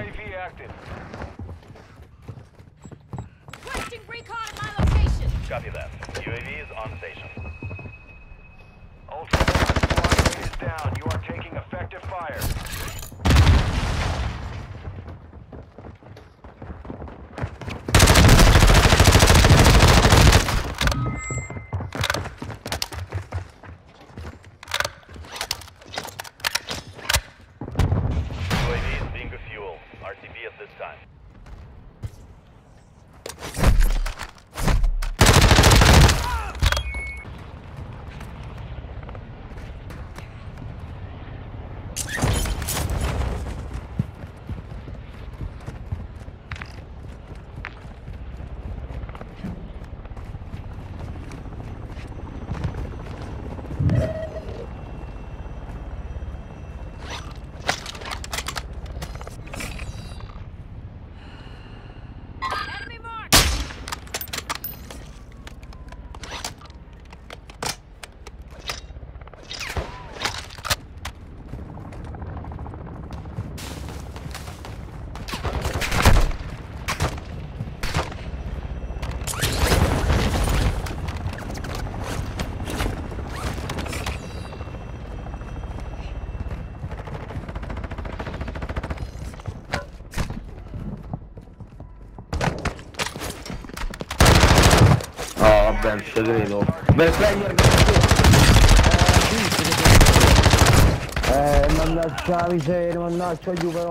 UAV active. Requesting recon at my location. Copy that. UAV is on station. Ultra One, squad mate is down. You are taking effective fire. UAV is being refueled. RTB at this time. Enemy mark. Oh vabbè, non ci credo. Beh, player mannaggia la miseria, mannaggia giù però.